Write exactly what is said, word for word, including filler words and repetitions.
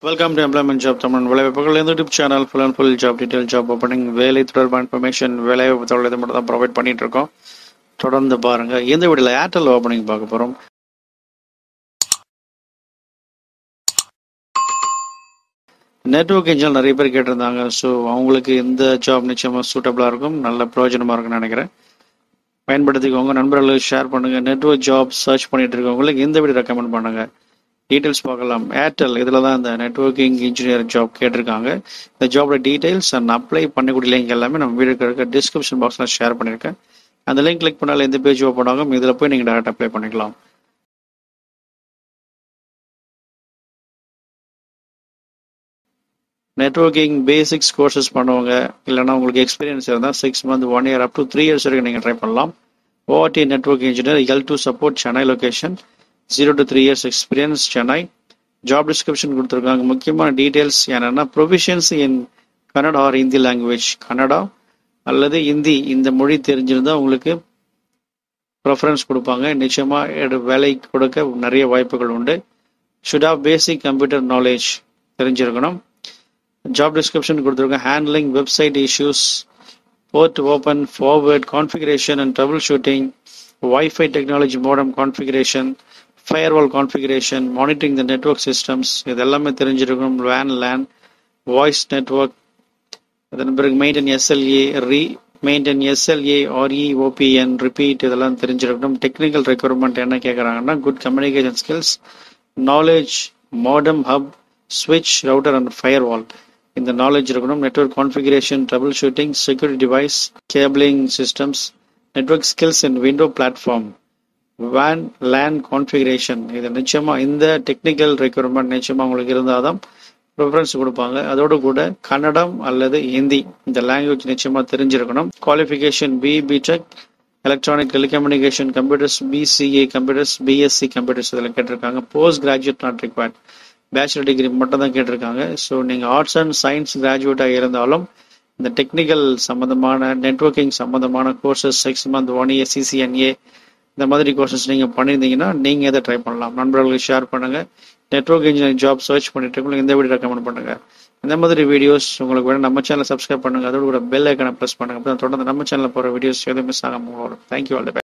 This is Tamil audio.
Welcome to employment job Tamil வேலைவாய்ப்புகள் இந்த YouTube channel full and full job detail job opening வேலை தொடர்பான இன்ஃபர்மேஷன் வேலைவாய்ப்பு தகவல் இது மட்டும் தான் ப்ரொவைட் பண்ணிட்டு இருக்கோம். தொடர்ந்து பாருங்க. இந்த வீடியோவில் ஏர்டெல் ஓப்பனிங் பார்க்க போகிறோம். நெட்வொர்க் இன்ஜினியர் நிறைய பேர் கேட்டிருந்தாங்க. ஸோ அவங்களுக்கு இந்த ஜாப் நிச்சயமாக சூட்டபிளாக இருக்கும், நல்ல பிரயோஜனமாக இருக்கும்னு நினைக்கிறேன். பயன்படுத்திக்கோங்க, நண்பர்களுக்கு ஷேர் பண்ணுங்கள். நெட்வொர்க் ஜாப் சர்ச் பண்ணிட்டு இருக்கவங்களுக்கு இந்த வீடியோ ரெக்கமெண்ட் பண்ணுங்கள். டீட்டெயில்ஸ் பார்க்கலாம். ஏர்டெல் இதில் தான் இந்த நெட்வொர்க்கிங் இன்ஜினியர் ஜாப் கேட்டிருக்காங்க. இந்த ஜாபோட டீட்டெயில்ஸ் அண்ட் அப்ளை பண்ணக்கூடிய லிங்க் எல்லாமே நம்ம வீடியோ இருக்க டிஸ்கிரிப்ஷன் பாக்ஸில் ஷேர் பண்ணியிருக்கேன். அந்த லிங்க் கிளிக் பண்ணாலும் எந்த பேஜ் ஓப்பன் ஆகும், இதில் போய் நீங்கள் டேரக்ட் அப்ளை பண்ணிக்கலாம். நெட்வொர்க்கிங் பேசிக்ஸ் கோர்சஸ் பண்ணுவாங்க, இல்லைனா உங்களுக்கு எக்ஸ்பீரியன்ஸ் இருந்தால் six month one year up to three years வரைக்கும் நீங்கள் ட்ரை பண்ணலாம். ORT network engineer L two support Chennai location, zero to three years experience Chennai. Job description கொடுத்துருக்காங்க. முக்கியமான டீட்டெயில்ஸ் என்னென்னா proficiency in Kannada or Hindi language, Kannada அல்லது ஹிந்தி இந்த மொழி தெரிஞ்சிருந்தால் உங்களுக்கு ப்ரெஃபரன்ஸ் கொடுப்பாங்க. நிச்சயமாக வேலை கொடுக்க நிறைய வாய்ப்புகள் உண்டு. Should have basic computer knowledge தெரிஞ்சிருக்கணும். ஜாப் டிஸ்கிரிப்ஷன் கொடுத்துருக்கோம். Handling website issues, port open forward configuration and troubleshooting, WiFi technology modem configuration, firewall configuration, monitoring the network systems இது எல்லாமே தெரிஞ்சிருக்கணும். வேன் லேன் வாய்ஸ் நெட்வொர்க், அதன் பிறகு maintain SLA re maintain SLA RE OPN repeat இதெல்லாம் தெரிஞ்சிருக்கணும். டெக்னிக்கல் ரெக்யர்மெண்ட் என்ன கேட்குறாங்கன்னா good communication skills, knowledge modem hub ஸ்விட்ச் ரவுட்டர் அண்ட் ஃபயர்வால் இந்த நாலேஜ் இருக்கணும். Network configuration, troubleshooting, security device, cabling systems, network skills in window platform, வேன் லேன் கான்ஃபிகரேஷன் இது நிச்சயமாக இந்த டெக்னிக்கல் ரெக்யர்மெண்ட் நிச்சயமாக உங்களுக்கு இருந்தால் தான் ப்ரிஃபரன்ஸ் கொடுப்பாங்க. அதோடு கூட கன்னடம் அல்லது ஹிந்தி இந்த லாங்குவேஜ் நிச்சயமாக தெரிஞ்சிருக்கணும். Qualification B BTech electronic telecommunication computers, BCA computers, BSc computers இதில் கேட்டிருக்காங்க. Post graduate not required, bachelor degree மட்டும் தான் கேட்டிருக்காங்க. ஸோ நீங்கள் ஆர்ட்ஸ் அண்ட் சயின்ஸ் கிராஜுவேட்டாக இருந்தாலும் இந்த டெக்னிக்கல் சம்மந்தமான நெட்வொர்க்கிங் சம்மந்தமான courses six month one year CCNA இந்த மாதிரி கோர்சஸ் நீங்கள் பண்ணியிருந்தீங்கன்னா நீங்கள் எதை ட்ரை பண்ணலாம். நண்பர்களுக்கு ஷேர் பண்ணுங்கள். நெட்வொர்க் இன்ஜினியரிங் ஜாப் சர்ச் பண்ணிட்டு உங்களுக்கு இந்த வீடியோ ரெக்கமெண்ட் பண்ணுங்கள். இந்த மாதிரி வீடியோஸ் உங்களுக்கு வேணும் நம்ம சேனலை சப்ஸ்கிரைப் பண்ணுங்கள். அதோட கூட பெல் ஐக்கனை ப்ரெஸ் பண்ணுங்கள். தொடர்ந்து நம்ம சேனலில் போகிற வீடியோஸ் எதுவும் மிஸ் ஆகாமல் வரும். Thank you all the best.